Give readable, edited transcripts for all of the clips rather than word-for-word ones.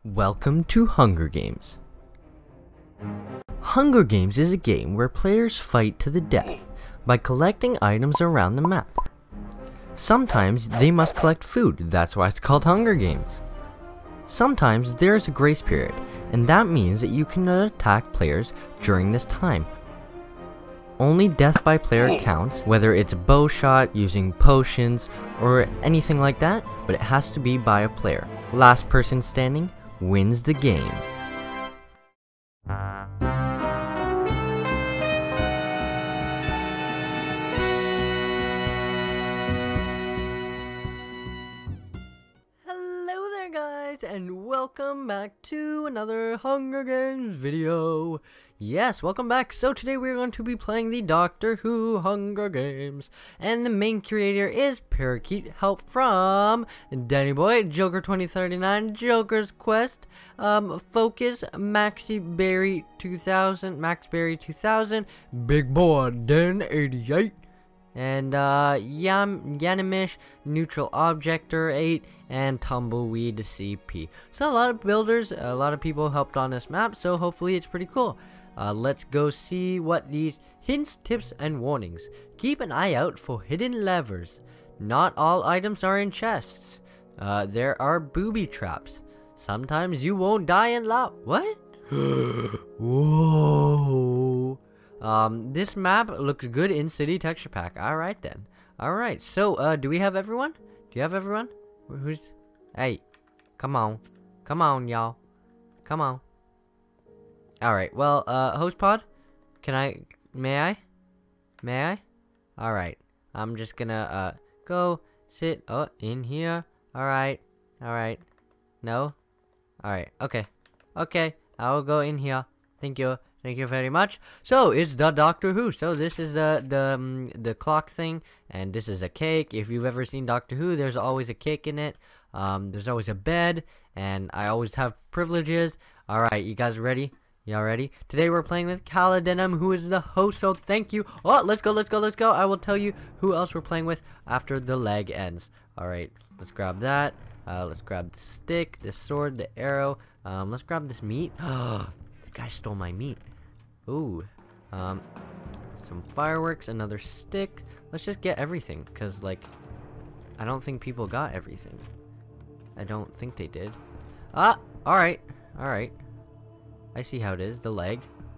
Welcome to Hunger Games. Hunger Games is a game where players fight to the death by collecting items around the map. Sometimes they must collect food, that's why it's called Hunger Games. Sometimes there is a grace period, and that means that you cannot attack players during this time. Only death by player counts, whether it's a bow shot, using potions, or anything like that, but it has to be by a player. Last person standing wins the game. Hello there guys, and welcome back to another Hunger Games video. Yes, welcome back. So today we're going to be playing the Doctor Who Hunger Games, and the main creator is Parakeet, help from Danny Boy, Joker 2039, Joker's Quest, Focus, Maxi Berry 2000, Max Berry 2000, Big Boy Den 88, and Yanimish, Neutral Objector 8, and Tumbleweed CP. So a lot of builders, a lot of people helped on this map, so hopefully it's pretty cool. Let's go see what these hints, tips, and warnings. Keep an eye out for hidden levers. Not all items are in chests. There are booby traps. Sometimes you won't die in lava. What? Whoa. This map looks good in City Texture Pack. Alright then. Alright, so, do we have everyone? Do you have everyone? Who's... Hey. Come on. Come on, y'all. Come on. Alright, well, host pod, may I? Alright, I'm just gonna, go sit, in here. Alright, no? Alright, okay, I will go in here. Thank you very much. So, it's the Doctor Who, so this is the clock thing, and this is a cake. If you've ever seen Doctor Who, there's always a cake in it, there's always a bed, and I always have privileges. Alright, you guys ready? Y'all ready? Today we're playing with Caladenim, who is the host, so thank you. Oh, let's go. I will tell you who else we're playing with after the leg ends. Alright, let's grab that. Let's grab the stick, the sword, the arrow. Let's grab this meat. Oh, the guy stole my meat. Ooh. Some fireworks, another stick. Let's just get everything, because, like, I don't think people got everything. I don't think they did. Alright. I see how it is. The leg.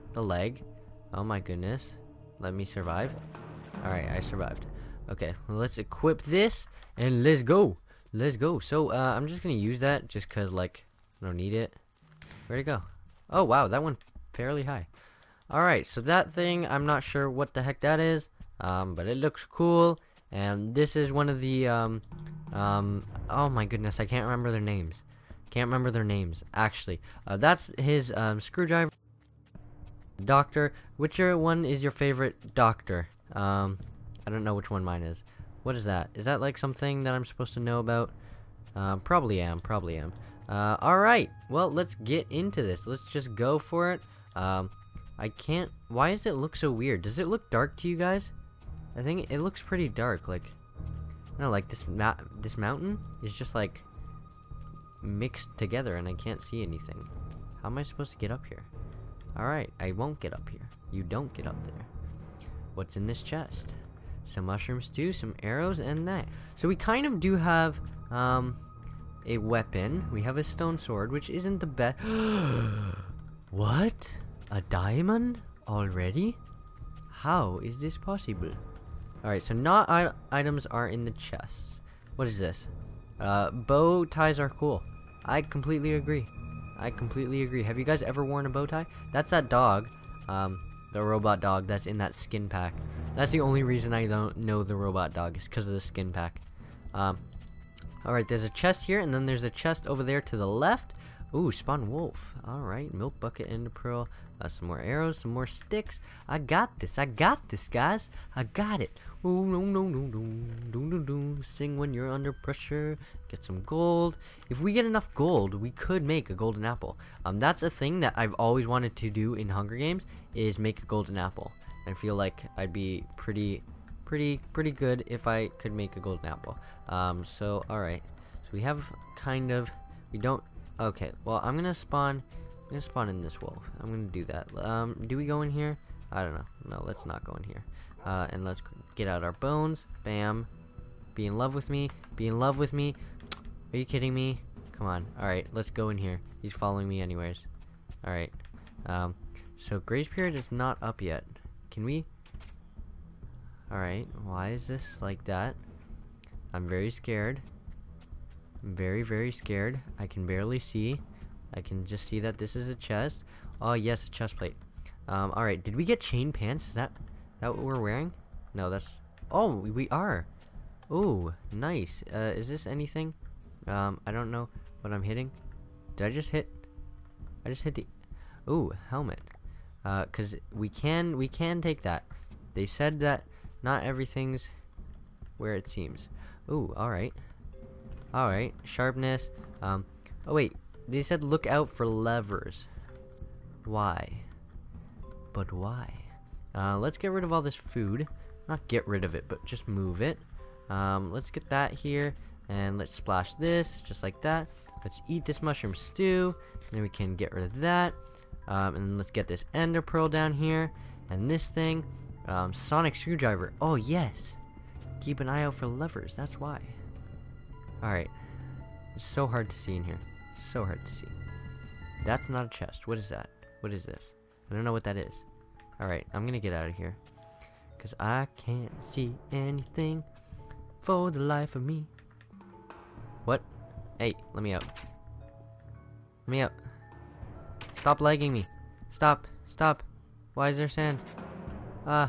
Oh my goodness. Let me survive. Alright, I survived. Okay, let's equip this and let's go. So, I'm just gonna use that just cause, like, I don't need it. Where'd it go? Oh wow, that went fairly high. Alright, so that thing, I'm not sure what the heck that is. But it looks cool. And this is one of the, oh my goodness, I can't remember their names. Actually. That's his screwdriver. Doctor, which one is your favorite doctor? I don't know which one mine is. What is that? Is that like something that I'm supposed to know about? Probably am. Alright, well, let's get into this. Let's just go for it. I can't... Why does it look so weird? Does it look dark to you guys? I think it looks pretty dark. Like, I don't know, like this mountain is just like mixed together and I can't see anything. How am I supposed to get up here? Alright, I won't get up here. You don't get up there. What's in this chest? Some mushroom stew, some arrows, and that. So we kind of do have a weapon. We have a stone sword, which isn't the best. What? A diamond? Already? How is this possible? Alright, so not items are in the chests. What is this? Bow ties are cool. I completely agree. Have you guys ever worn a bow tie? That's that dog, the robot dog that's in that skin pack. That's the only reason I don't know the robot dog is because of the skin pack. Alright, there's a chest here, and then there's a chest over there to the left. Ooh, spawn wolf. Alright, milk bucket, ender pearl, some more arrows, some more sticks. I got this, guys. I got it. Ooh, no. Sing when you're under pressure. Get some gold. If we get enough gold, we could make a golden apple. That's a thing that I've always wanted to do in Hunger Games, is make a golden apple. I feel like I'd be pretty good if I could make a golden apple. So alright. So we have kind of... We don't Okay, well, I'm gonna spawn in this wolf. I'm gonna do that. Do we go in here? I don't know. No, let's not go in here. And let's get out our bones. Bam. Be in love with me. Be in love with me. Are you kidding me? Come on. Alright, let's go in here. He's following me anyways. Alright. So grace period is not up yet. Can we? Alright, why is this like that? I'm very scared. I'm very, very scared. I can barely see. I can just see that this is a chest. Oh, yes, a chest plate. Alright, did we get chain pants? Is that what we're wearing? No, that's... Oh, we are. Ooh, nice. Is this anything? I don't know what I'm hitting. Did I just hit? I just hit the... Ooh, helmet. Cause we can take that. They said that not everything's where it seems. Ooh, alright. Alright, sharpness. Oh wait, they said look out for levers. Why? But why? Let's get rid of all this food. Not get rid of it, but just move it. Let's get that here. And let's splash this, just like that. Let's eat this mushroom stew. And then we can get rid of that. And then let's get this ender pearl down here. And this thing. Sonic screwdriver. Oh, yes. Keep an eye out for levers. That's why. Alright. It's so hard to see in here. So hard to see. That's not a chest. What is that? What is this? I don't know what that is. Alright, I'm gonna get out of here. Because I can't see anything for the life of me. What? Hey, let me out. Let me out. Stop lagging me. Stop. Stop. Why is there sand? Let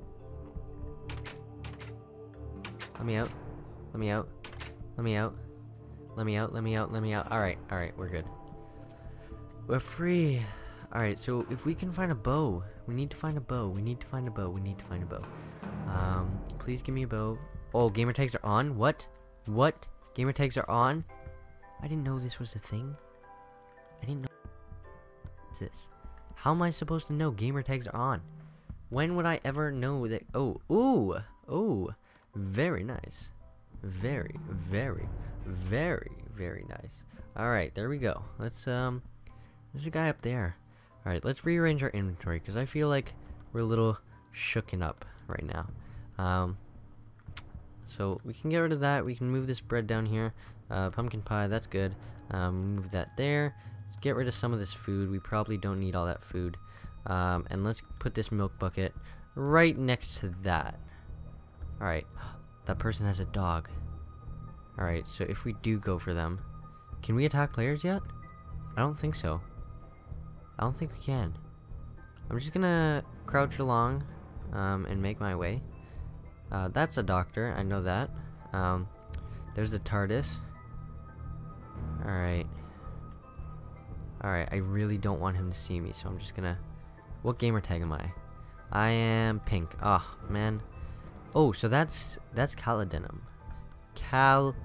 me out. Let me out. Let me out. Let me out. Let me out. Let me out. Alright. Alright. We're good. We're free. Alright. So if we can find a bow. We need to find a bow. We need to find a bow. We need to find a bow. Please give me a bow. Oh, gamer tags are on? What? What? Gamer tags are on? I didn't know this was a thing. I didn't know. What's this? How am I supposed to know gamer tags are on? When would I ever know that? Oh, ooh, ooh, very nice. Very, very, very, very nice. Alright, there we go. Let's, there's a guy up there. Alright, let's rearrange our inventory, because I feel like we're a little shooken up right now. So we can get rid of that. We can move this bread down here. Pumpkin pie, that's good. Move that there. Let's get rid of some of this food. We probably don't need all that food. And let's put this milk bucket right next to that. Alright, that person has a dog. Alright, so if we do go for them, can we attack players yet? I don't think so. I don't think we can. I'm just gonna crouch along and make my way. That's a doctor, I know that. There's the TARDIS. Alright. Alright, I really don't want him to see me, so I'm just gonna... What gamer tag am I? I am pink. Oh, man. Oh, so that's Caledinum. Khaled.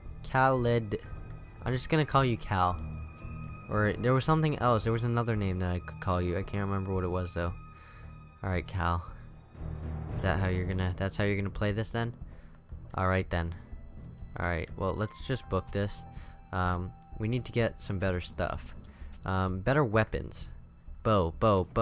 I'm just gonna call you Cal. Or there was something else. There was another name that I could call you. I can't remember what it was though. Alright, Cal. Is that how you're gonna... That's how you're gonna play this then? Alright then. Alright, well, let's just book this. We need to get some better stuff. Better weapons. Bow.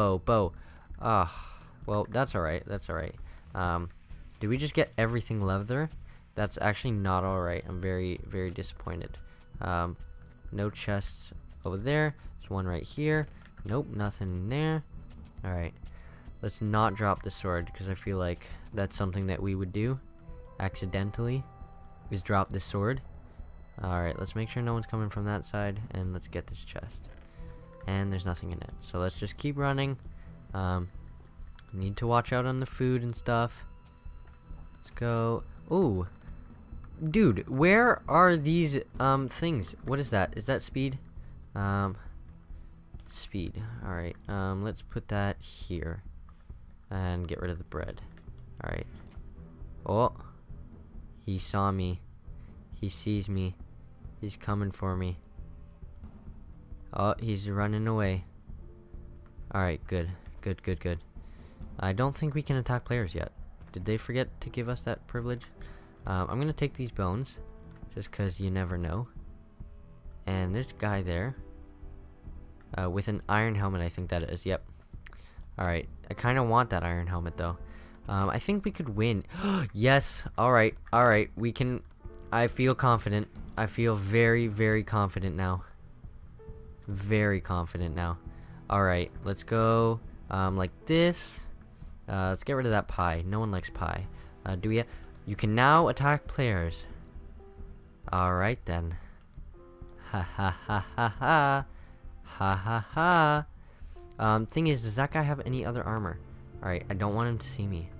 Well, that's alright. That's alright. Did we just get everything leather? That's actually not alright. I'm very, very disappointed. No chests over there. There's one right here. Nope, nothing in there. Alright. Let's not drop the sword, because I feel like that's something that we would do accidentally, is drop this sword. Alright, let's make sure no one's coming from that side, and let's get this chest. And there's nothing in it. So let's just keep running. Need to watch out on the food and stuff. Let's go. Ooh. Dude, where are these things? What is that? Is that speed? Speed. Alright. Let's put that here. And get rid of the bread. Alright. Oh. He saw me. He sees me. He's coming for me. Oh, he's running away. Alright, good. Good. I don't think we can attack players yet. Did they forget to give us that privilege? I'm gonna take these bones, just because you never know. And there's a guy there. With an iron helmet, I think that is. Yep. Alright. I kind of want that iron helmet, though. I think we could win. Yes. Alright. Alright. We can... I feel confident. I feel very, very confident now. Very confident now. Alright. Let's go, like this. Let's get rid of that pie. No one likes pie. Do we... You can now attack players. Alright, then. Ha ha ha ha ha. Ha ha ha. Thing is, does that guy have any other armor? Alright, I don't want him to see me.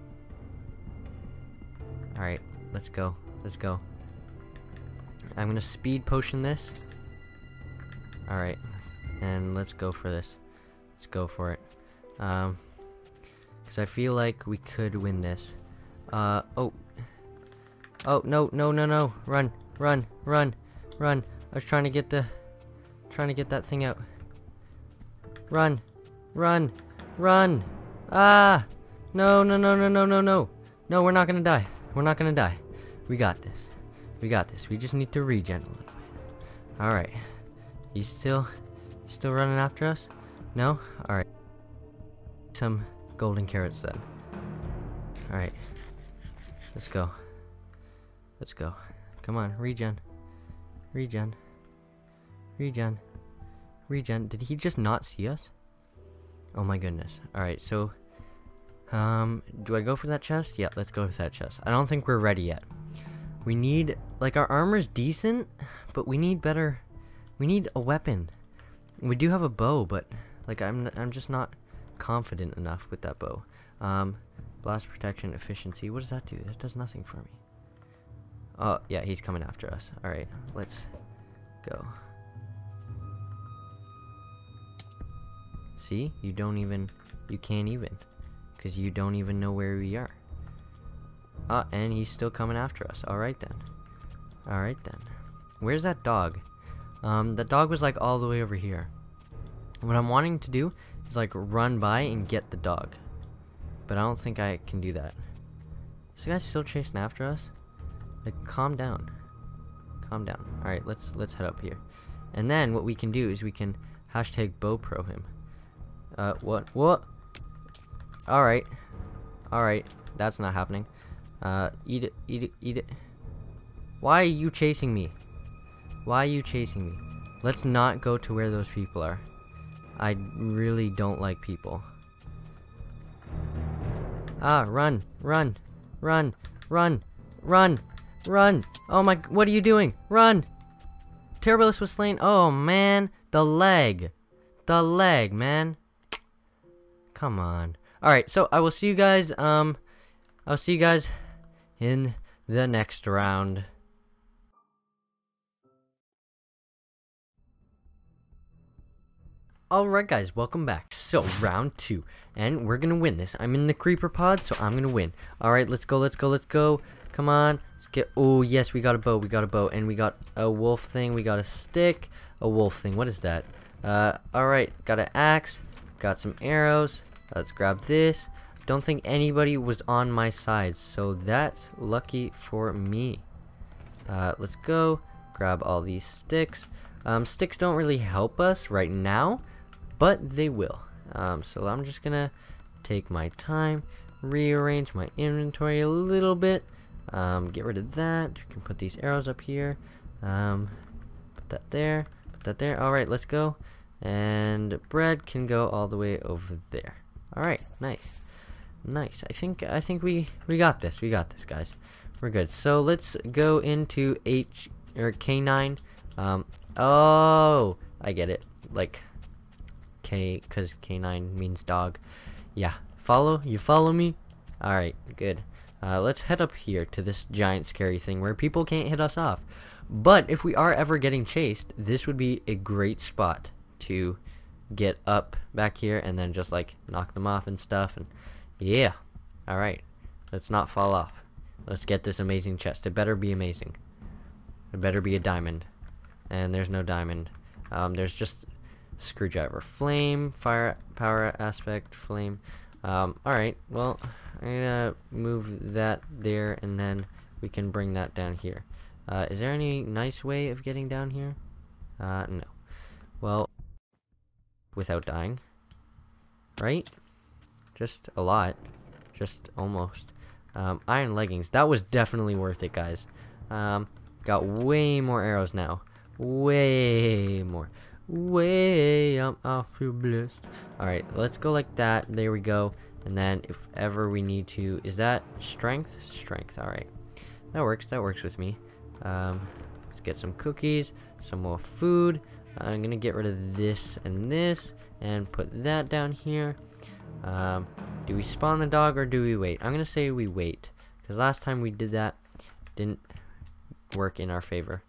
Alright, let's go. Let's go. I'm gonna speed potion this. Alright. And let's go for this. Let's go for it. Because I feel like we could win this. Oh. Oh, no, no, no, no. Run, run, run, run. I was trying to get that thing out. Run, run, run. Ah! No, no, no, no, no, no, no. No, we're not gonna die. We're not gonna die. We got this. We got this. We just need to regen a little bit. Alright. He's still running after us? No? Alright. Some golden carrots then. Alright. Let's go. Let's go. Come on, regen. Regen. Regen. Regen. Did he just not see us? Oh my goodness. Alright, so... do I go for that chest? Yeah, let's go for that chest. I don't think we're ready yet. We need... Like, our armor's decent, but we need better... We need a weapon. We do have a bow, but... Like, I'm just not confident enough with that bow. Blast protection, efficiency. What does that do? That does nothing for me. Oh, yeah, he's coming after us. Alright, let's go. See? You don't even... You can't even. Because you don't even know where we are. Ah, and he's still coming after us. Alright then. Alright then. Where's that dog? That dog was like all the way over here. What I'm wanting to do is like run by and get the dog. But I don't think I can do that. Is the guy still chasing after us? Like, calm down. Calm down. Alright, let's head up here. And then what we can do is we can hashtag BowPro him. What? Alright. Alright. That's not happening. Eat it, eat it, eat it. Why are you chasing me? Why are you chasing me? Let's not go to where those people are. I really don't like people. Ah, run, run, run, run, run, run. Oh my, what are you doing? Run! Terribilis was slain. Oh man, the leg. The leg, man. Come on. Alright, so I will see you guys, I'll see you guys in the next round. Alright guys, welcome back. So, round 2. And we're gonna win this. I'm in the creeper pod, so I'm gonna win. Alright, let's go, let's go, let's go. Come on. Let's get... Oh, yes, we got a bow, we got a bow. And we got a wolf thing, we got a stick. A wolf thing, what is that? Alright, got an axe. Got some arrows. Let's grab this. Don't think anybody was on my side, so that's lucky for me. Let's go. Grab all these sticks. Sticks don't really help us right now, but they will. So I'm just gonna take my time, rearrange my inventory a little bit, get rid of that. You can put these arrows up here, put that there, put that there. Alright, let's go. And bread can go all the way over there. Alright, nice. Nice. I think we got this. We got this, guys. We're good. So let's go into K9. Oh, I get it. Like K, cause K9 means dog. Yeah. You follow me? Alright, good. Let's head up here to this giant scary thing where people can't hit us off. But if we are ever getting chased, this would be a great spot to get up back here and then just like knock them off and stuff. And yeah. Alright. Let's not fall off. Let's get this amazing chest. It better be amazing. It better be a diamond. And there's no diamond. There's just screwdriver. Flame, fire, power aspect, flame. Alright, well, I'm gonna move that there and then we can bring that down here. Is there any nice way of getting down here? No. Well, without dying. Right? Just a lot. Just almost. Iron leggings. That was definitely worth it, guys. Got way more arrows now. Way more. Way. I feel blessed. Alright, let's go like that. There we go. And then if ever we need to... Is that strength? Strength. Alright. That works. That works with me. Let's get some cookies. Some more food. I'm going to get rid of this and this. And put that down here. Do we spawn the dog or do we wait? I'm going to say we wait. Because last time we did that, didn't work in our favor.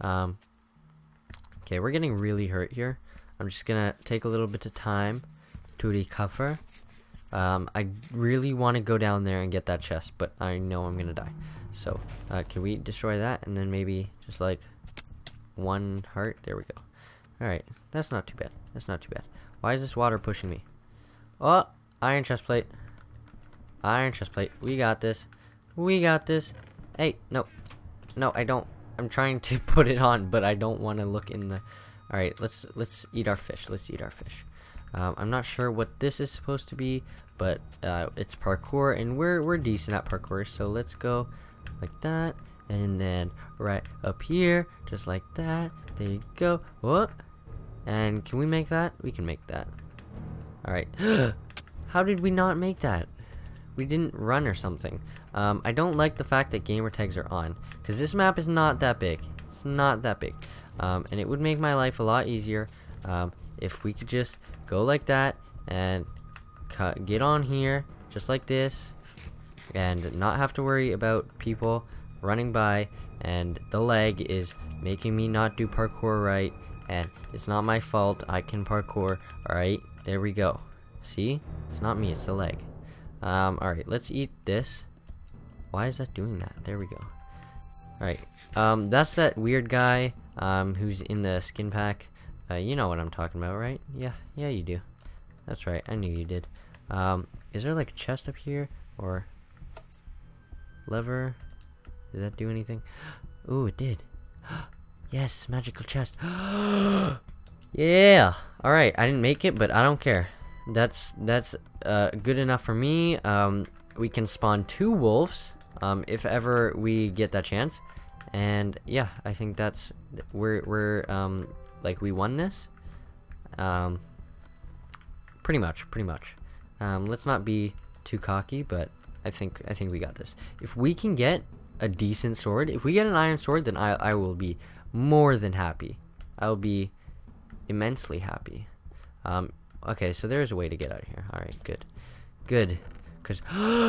Okay, we're getting really hurt here. I'm just going to take a little bit of time to recover. I really want to go down there and get that chest, but I know I'm going to die. So, can we destroy that? And then maybe just like one heart? There we go. Alright, that's not too bad. That's not too bad. Why is this water pushing me? Oh, iron chest plate. Iron chest plate. We got this. We got this. Hey, no. No, I don't. I'm trying to put it on, but I don't want to look in the... Alright, let's eat our fish. Let's eat our fish. I'm not sure what this is supposed to be, but it's parkour, and we're decent at parkour, so let's go like that, and then right up here, just like that. There you go. Whoop. And can we make that? We can make that. Alright. How did we not make that? We didn't run or something. I don't like the fact that gamer tags are on, because this map is not that big. It's not that big. And it would make my life a lot easier if we could just go like that and get on here just like this and not have to worry about people running by, and the lag is making me not do parkour right, and it's not my fault. I can parkour. Alright, there we go. See? It's not me, it's the lag. Alright, let's eat this. Why is that doing that? There we go. Alright, that's that weird guy who's in the skin pack. You know what I'm talking about, right? Yeah, you do. That's right, I knew you did. Is there like a chest up here? Or lever? Did that do anything? Ooh, it did. Yes, magical chest. Yeah! Alright, I didn't make it, but I don't care. That's good enough for me. We can spawn 2 wolves, if ever we get that chance. And yeah, I think that's... We're like, we won this. Pretty much. Let's not be too cocky, but I think we got this. If we can get a decent sword, if we get an iron sword, then I will be more than happy. I will be immensely happy. Okay, so there's a way to get out of here. Alright, good. Because...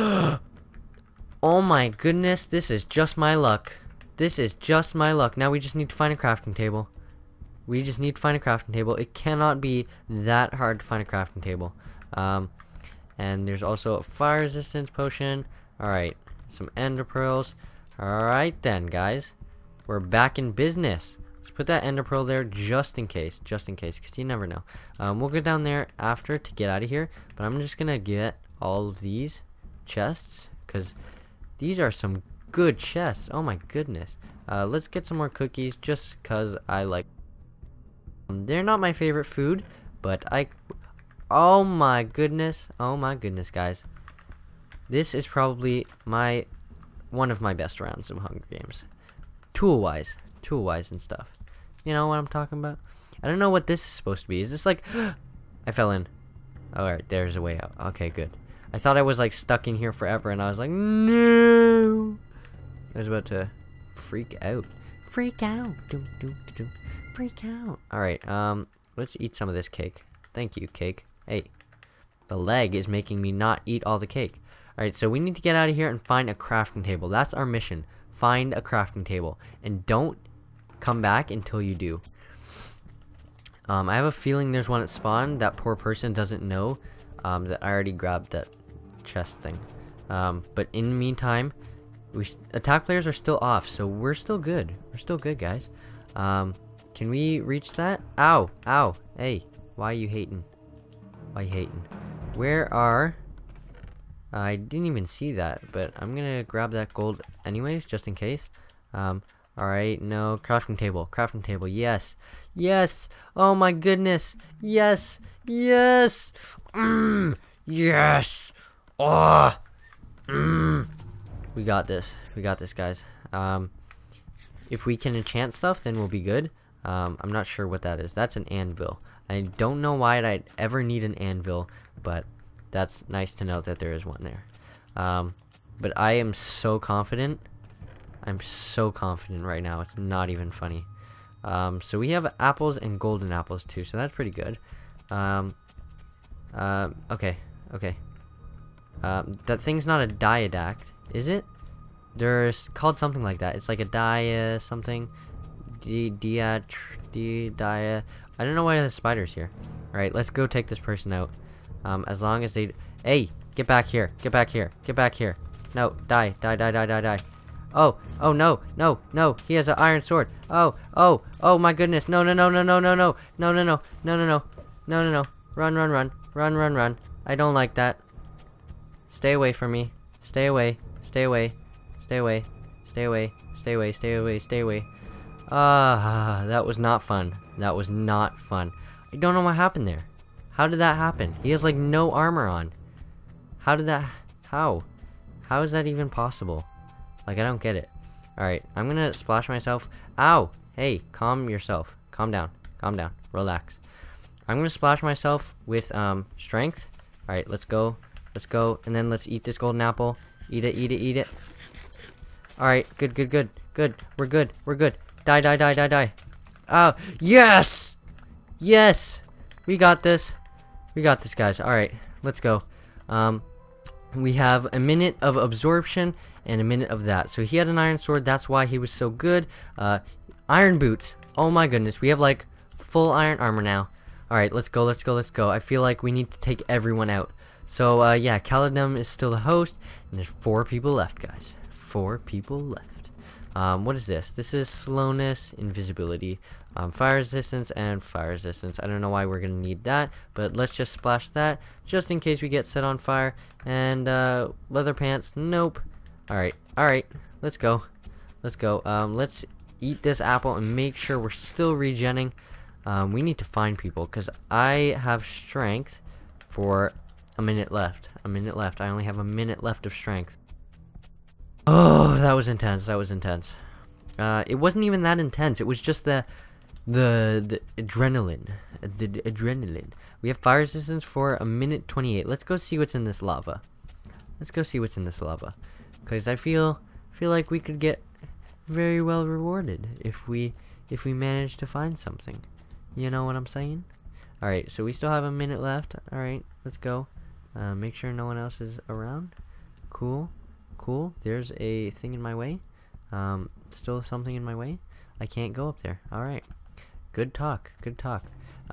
Oh my goodness, this is just my luck. This is just my luck. Now we just need to find a crafting table. We just need to find a crafting table. It cannot be that hard to find a crafting table. And there's also a fire resistance potion. Alright, some ender pearls. Alright then, guys. We're back in business. Let's put that ender pearl there just in case, because you never know. We'll go down there after to get out of here, but I'm just gonna get all of these chests, because these are some good chests. Oh my goodness. Let's get some more cookies, just because I like... They're not my favorite food, but oh my goodness, guys. This is probably one of my best rounds of Hunger Games. Tool-wise and stuff. You know what I'm talking about? I don't know what this is supposed to be. Is this like... I fell in. Alright, there's a way out. Okay, good. I thought I was like stuck in here forever, and I was like, no! I was about to freak out. Freak out! Freak out! Alright, let's eat some of this cake. Thank you, cake. Hey, the leg is making me not eat all the cake. Alright, so we need to get out of here and find a crafting table. That's our mission. Find a crafting table. And don't come back until you do. I have a feeling there's one at spawn. That poor person doesn't know that I already grabbed that chest thing. But in the meantime, attack players are still off, so we're still good. We're still good, guys. Can we reach that? Ow! Ow! Hey, why are you hating? Why are you hating? Where are... I didn't even see that, but I'm gonna grab that gold anyways, just in case. Alright, Alright, no. Crafting table. Crafting table. Yes. Yes. Oh my goodness. Yes. Yes. Yes. Oh. We got this. We got this, guys. If we can enchant stuff, then we'll be good. I'm not sure what that is. That's an anvil. I don't know why I'd ever need an anvil, but that's nice to know that there is one there. But I am so confident. I'm so confident right now. It's not even funny. So we have apples and golden apples too, so that's pretty good. Okay. Okay. That thing's not a diadact, is it? There's called something like that. It's like a dia something. Dia. I don't know why the spider's here. Alright, let's go take this person out. As long as they... Hey! Get back here! Get back here! Get back here! No! Die! Die! Die! Die! Die! Die! Oh! Oh no! No! No! He has an iron sword! Oh! Oh! Oh my goodness! No! No! No! No! No! No! No! No! No! No! No! No! No! No! No! No! Run! Run! Run! Run! Run! Run! I don't like that. Stay away from me. Stay away. Stay away. Stay away. Stay away. Stay away. Stay away. Stay away. That was not fun. That was not fun. I don't know what happened there. How did that happen? He has like no armor on. How did that... How? How is that even possible? Like, I don't get it. Alright, I'm gonna splash myself. Ow! Hey, calm yourself. Calm down. Calm down. Relax. I'm gonna splash myself with, strength. Alright, let's go. Let's go. And then let's eat this golden apple. Eat it, eat it, eat it. Alright, good, good, good. Good. We're good. We're good. Die, die, die, die, die. Oh, yes! Yes! We got this. We got this, guys. Alright, let's go. We have a minute of absorption and a minute of that. So he had an iron sword. That's why he was so good. Iron boots. Oh my goodness. We have like full iron armor now. Alright, let's go, let's go, let's go. I feel like we need to take everyone out. So, yeah, Caladum is still the host. And there's 4 people left, guys. 4 people left. What is this? This is slowness, invisibility, fire resistance, and fire resistance. I don't know why we're going to need that, but let's just splash that just in case we get set on fire. And leather pants, nope. Alright, alright, let's go. Let's go. Let's eat this apple and make sure we're still regenning. We need to find people because I have strength for a minute left. A minute left. I only have a minute left of strength. Oh, that was intense. That was intense. It wasn't even that intense. It was just the adrenaline. The adrenaline. We have fire resistance for a minute 28. Let's go see what's in this lava. Let's go see what's in this lava. Because I feel like we could get very well rewarded if we manage to find something. You know what I'm saying? Alright, so we still have a minute left. Alright, let's go. Make sure no one else is around. Cool. Cool. There's a thing in my way. Still something in my way. I can't go up there. Alright. Good talk. Good talk.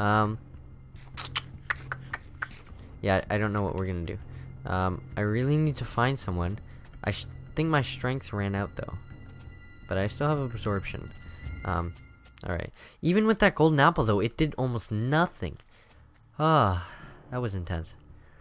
Yeah, I don't know what we're gonna do. I really need to find someone. I think my strength ran out though. But I still have absorption. Alright. Even with that golden apple though, it did almost nothing. Ah, that was intense.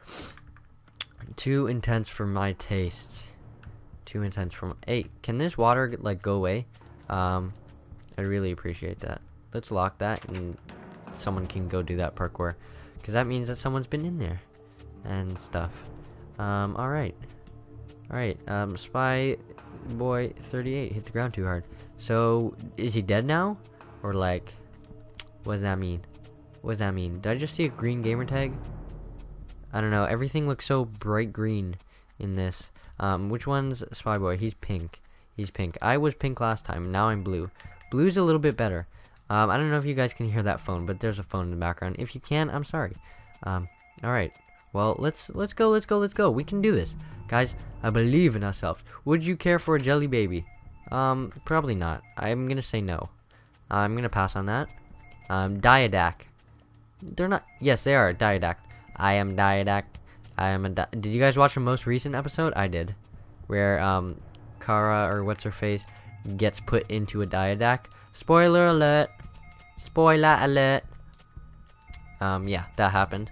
Too intense for my tastes. Too intense for my... Hey, can this water like go away? I'd really appreciate that. Let's lock that and someone can go do that parkour. Because that means that someone's been in there. And stuff. Alright. Alright, Spy Boy 38 hit the ground too hard. So, is he dead now? Or like, what does that mean? What does that mean? Did I just see a green gamer tag? I don't know. Everything looks so bright green in this. Which one's Spy Boy? He's pink. He's pink. I was pink last time. Now I'm blue. Blue's a little bit better. I don't know if you guys can hear that phone, but there's a phone in the background. If you can, I'm sorry. Alright. Well, let's go, let's go, let's go. We can do this. Guys, I believe in ourselves. Would you care for a jelly baby? Probably not. I'm gonna say no. I'm gonna pass on that. Diadac. They're not... Yes, they are. Diadac. I am Diadac. I am a did you guys watch the most recent episode? I did. Where, Kara, or what's her face, gets put into a Diadac. Spoiler alert. Spoiler alert. Yeah, that happened.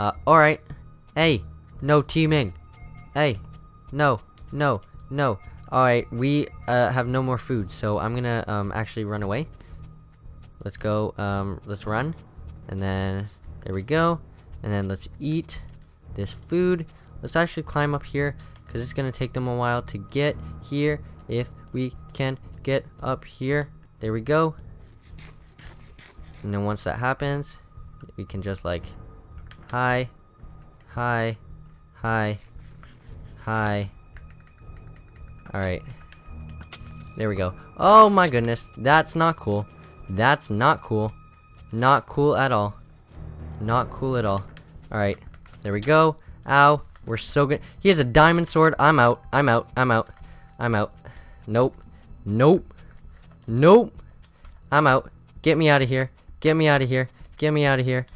Alright. Hey, no teaming. Hey, no, no, no. Alright, we have no more food, so I'm gonna actually run away. Let's go, let's run. And then, there we go. And then let's eat this food. Let's actually climb up here, because it's gonna take them a while to get here. If we can get up here. There we go. And then once that happens, we can just like, hi, hi, hi, hi. Alright. There we go. Oh my goodness. That's not cool. That's not cool. Not cool at all. Not cool at all. Alright. There we go. Ow. We're so good. He has a diamond sword. I'm out. I'm out. I'm out. I'm out. Nope. Nope. Nope. I'm out. Get me out of here. Get me out of here. Get me out of here.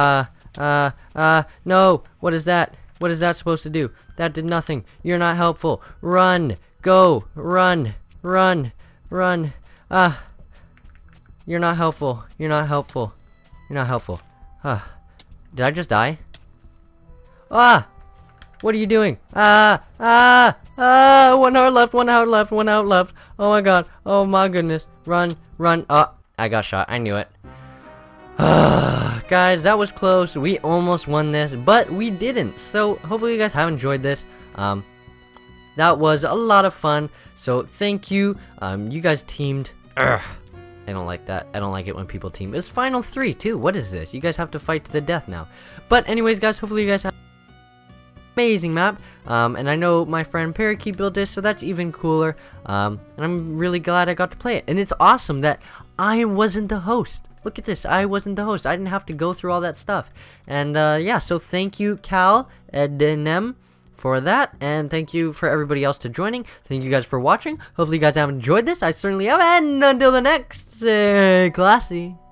No. What is that? What is that supposed to do? That did nothing. You're not helpful. Run. Go. Run. Run. Run. You're not helpful. You're not helpful. You're not helpful. Did I just die? What are you doing? 1 hour left, 1 hour left, 1 hour left. Oh my god. Oh my goodness. Run. Run. I got shot. I knew it. Guys, that was close. We almost won this, but we didn't. So hopefully you guys have enjoyed this. That was a lot of fun. So thank you. You guys teamed. I don't like that. I don't like it when people team. It's Final 3 too. What is this? You guys have to fight to the death now. But anyways, guys, hopefully you guys have amazing map. And I know my friend Parakeet built this, so that's even cooler. And I'm really glad I got to play it. And it's awesome that I wasn't the host. Look at this. I wasn't the host. I didn't have to go through all that stuff. And yeah, so thank you, Cal Edenem, for that. And thank you for everybody else to joining. Thank you guys for watching. Hopefully you guys have enjoyed this. I certainly have. And until the next, classy.